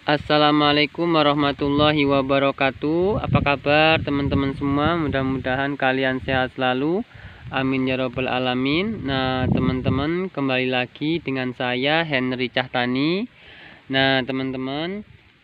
Assalamualaikum warahmatullahi wabarakatuh. Apa kabar teman-teman semua? Mudah-mudahan kalian sehat selalu. Amin ya robbal alamin. Nah teman-teman, kembali lagi dengan saya Henry Cahtani. Nah teman-teman,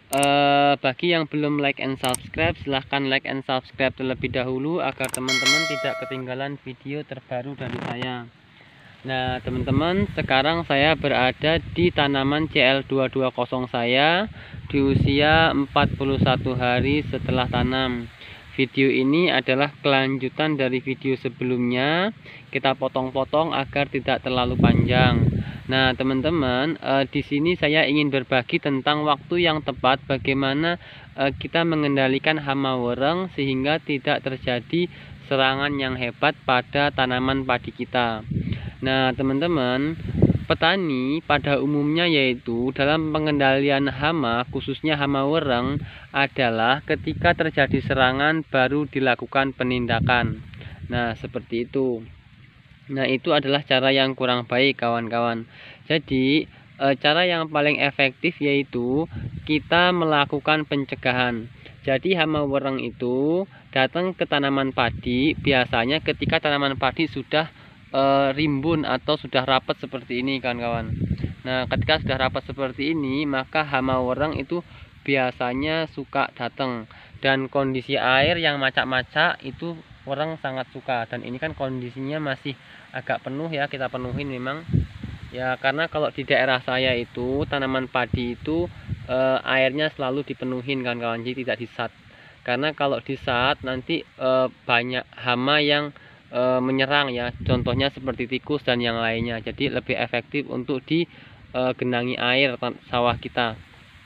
bagi yang belum like and subscribe, silahkan like and subscribe terlebih dahulu agar teman-teman tidak ketinggalan video terbaru dari saya. Nah teman-teman, sekarang saya berada di tanaman CL220 saya di usia 41 hari setelah tanam. Video ini adalah kelanjutan dari video sebelumnya. Kita potong-potong agar tidak terlalu panjang. Nah teman-teman, di sini saya ingin berbagi tentang waktu yang tepat bagaimana kita mengendalikan hama wereng sehingga tidak terjadi serangan yang hebat pada tanaman padi kita. Nah teman-teman, petani pada umumnya yaitu dalam pengendalian hama, khususnya hama wereng, adalah ketika terjadi serangan baru dilakukan penindakan. Nah seperti itu. Nah itu adalah cara yang kurang baik kawan-kawan. Jadi cara yang paling efektif yaitu kita melakukan pencegahan. Jadi hama wereng itu datang ke tanaman padi biasanya ketika tanaman padi sudah rimbun atau sudah rapat seperti ini kawan-kawan. Nah ketika sudah rapat seperti ini, maka hama wereng itu biasanya suka datang, dan kondisi air yang macak-macak itu wereng sangat suka. Dan ini kan kondisinya masih agak penuh ya, kita penuhin memang ya, karena kalau di daerah saya itu tanaman padi itu airnya selalu dipenuhin kawan-kawan, jadi tidak disat. Karena kalau disat nanti banyak hama yang menyerang ya, contohnya seperti tikus dan yang lainnya. Jadi lebih efektif untuk digenangi air sawah kita.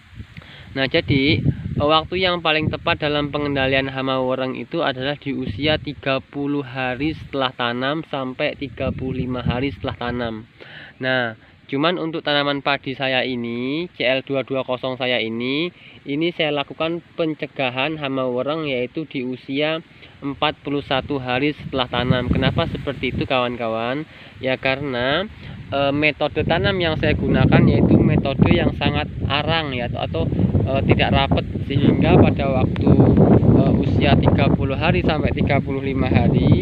Nah jadi waktu yang paling tepat dalam pengendalian hama wereng itu adalah di usia 30 hari setelah tanam sampai 35 hari setelah tanam. Nah cuman untuk tanaman padi saya ini, CL220 saya ini saya lakukan pencegahan hama wereng yaitu di usia 41 hari setelah tanam. Kenapa seperti itu kawan-kawan? Ya karena metode tanam yang saya gunakan yaitu metode yang sangat arang ya, atau tidak rapat, sehingga pada waktu usia 30 hari sampai 35 hari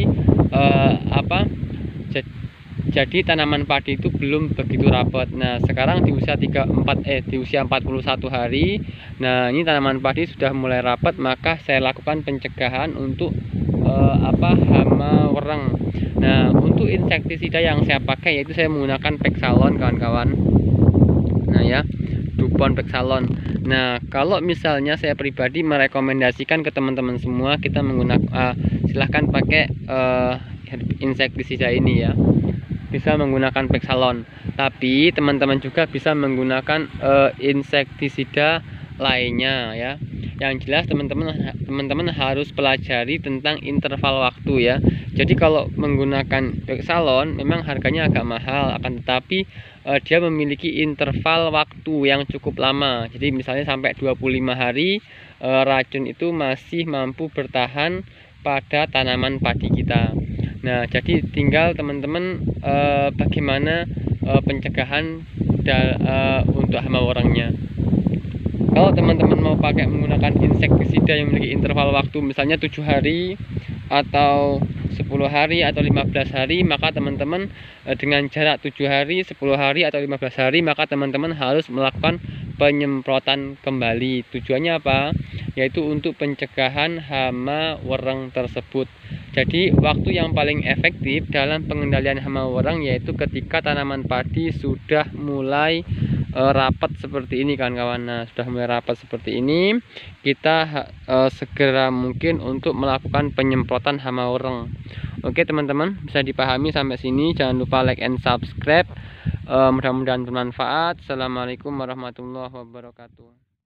jadi tanaman padi itu belum begitu rapat. Nah sekarang di usia 41 hari, nah ini tanaman padi sudah mulai rapat, maka saya lakukan pencegahan untuk hama wereng. Nah untuk insektisida yang saya pakai yaitu saya menggunakan Pexalon kawan-kawan. Nah ya, Dupont Pexalon. Nah kalau misalnya saya pribadi merekomendasikan ke teman-teman semua, kita menggunakan silahkan pakai insektisida ini ya, bisa menggunakan Pexalon. Tapi teman-teman juga bisa menggunakan insektisida lainnya ya. Yang jelas teman-teman harus pelajari tentang interval waktu ya. Jadi kalau menggunakan Pexalon memang harganya agak mahal, akan tetapi dia memiliki interval waktu yang cukup lama. Jadi misalnya sampai 25 hari racun itu masih mampu bertahan pada tanaman padi kita. Nah jadi tinggal teman-teman bagaimana pencegahan untuk hama werengnya. Kalau teman-teman mau pakai menggunakan insektisida yang memiliki interval waktu misalnya 7 hari atau 10 hari atau 15 hari, maka teman-teman dengan jarak 7 hari, 10 hari atau 15 hari, maka teman-teman harus melakukan penyemprotan kembali. Tujuannya apa? Yaitu untuk pencegahan hama wereng tersebut. Jadi waktu yang paling efektif dalam pengendalian hama wereng yaitu ketika tanaman padi sudah mulai rapat seperti ini kawan-kawan. Nah sudah mulai rapat seperti ini, kita segera mungkin untuk melakukan penyemprotan hama wereng. Oke teman-teman, bisa dipahami sampai sini. Jangan lupa like and subscribe. Mudah-mudahan bermanfaat. Assalamualaikum warahmatullahi wabarakatuh.